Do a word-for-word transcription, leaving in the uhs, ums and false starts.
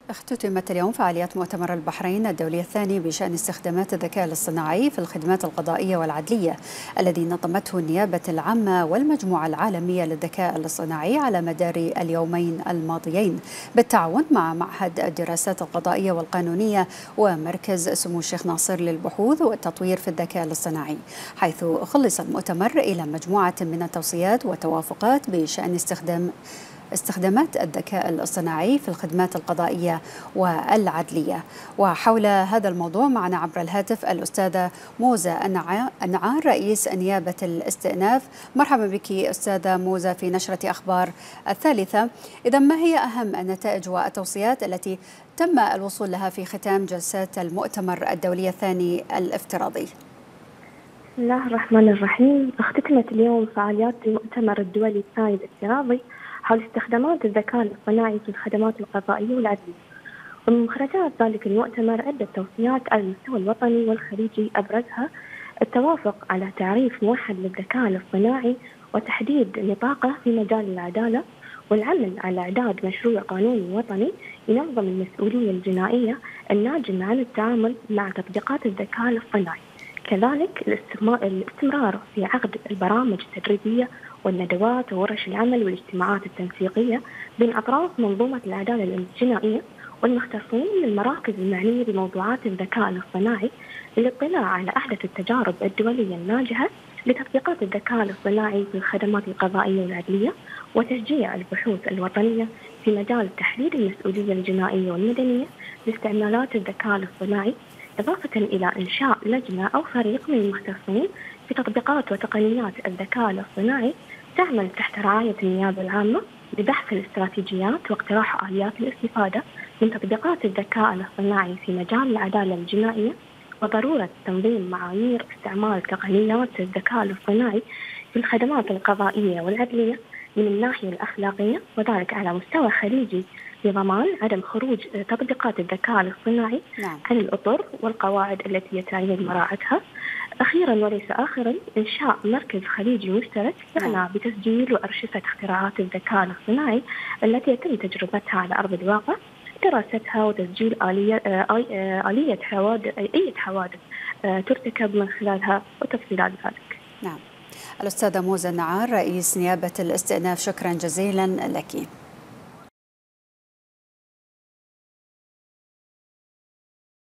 اختتمت اليوم فعاليات مؤتمر البحرين الدولي الثاني بشأن استخدامات الذكاء الاصطناعي في الخدمات القضائية والعدلية، الذي نظمته النيابة العامة والمجموعة العالمية للذكاء الاصطناعي على مدار اليومين الماضيين بالتعاون مع معهد الدراسات القضائية والقانونية ومركز سمو الشيخ ناصر للبحوث والتطوير في الذكاء الاصطناعي، حيث خلص المؤتمر إلى مجموعة من التوصيات والتوافقات بشأن استخدام استخدامات الذكاء الاصطناعي في الخدمات القضائية والعدلية. وحول هذا الموضوع معنا عبر الهاتف الأستاذة موزة النعار رئيس نيابة الاستئناف. مرحبا بك أستاذة موزة في نشرة أخبار الثالثة. إذا ما هي أهم النتائج والتوصيات التي تم الوصول لها في ختام جلسات المؤتمر الدولي الثاني الافتراضي؟ بسم الله الرحمن الرحيم. اختتمت اليوم فعاليات المؤتمر الدولي الثاني الافتراضي حول استخدامات الذكاء الاصطناعي في الخدمات القضائية والعدلية. ومن مخرجات ذلك المؤتمر عدة توصيات على المستوى الوطني والخليجي، أبرزها التوافق على تعريف موحد للذكاء الاصطناعي وتحديد نطاقه في مجال العدالة، والعمل على إعداد مشروع قانوني وطني ينظم المسؤولية الجنائية الناجمة عن التعامل مع تطبيقات الذكاء الاصطناعي. كذلك الاستمرار في عقد البرامج التدريبية والندوات وورش العمل والاجتماعات التنسيقية بين أطراف منظومة العدالة الجنائية والمختصين من المراكز المعنية بموضوعات الذكاء الاصطناعي للاطلاع على أحدث التجارب الدولية الناجحة لتطبيقات الذكاء الاصطناعي في الخدمات القضائية والعدلية، وتشجيع البحوث الوطنية في مجال تحديد المسؤولية الجنائية والمدنية لاستعمالات الذكاء الاصطناعي، إضافة إلى إنشاء لجنة أو فريق من المختصين في تطبيقات وتقنيات الذكاء الاصطناعي تعمل تحت رعاية النيابة العامة لبحث الاستراتيجيات واقتراح آليات الاستفادة من تطبيقات الذكاء الاصطناعي في مجال العدالة الجنائية، وضرورة تنظيم معايير استعمال تقنيات الذكاء الاصطناعي في الخدمات القضائية والعدلية من الناحية الأخلاقية، وذلك على مستوى خليجي لضمان عدم خروج تطبيقات الذكاء الاصطناعي نعم. عن الأطر والقواعد التي يتعين مراعاتها. أخيرا وليس آخرا، إنشاء مركز خليجي مشترك يعنى بتسجيل وأرشفة اختراعات الذكاء الاصطناعي التي يتم تجربتها على أرض الواقع، دراستها وتسجيل آلية آلية حوادث أي حوادث ترتكب من خلالها وتفصيلات ذلك. نعم. الأستاذة موزة النعار رئيس نيابة الاستئناف، شكرا جزيلا لك.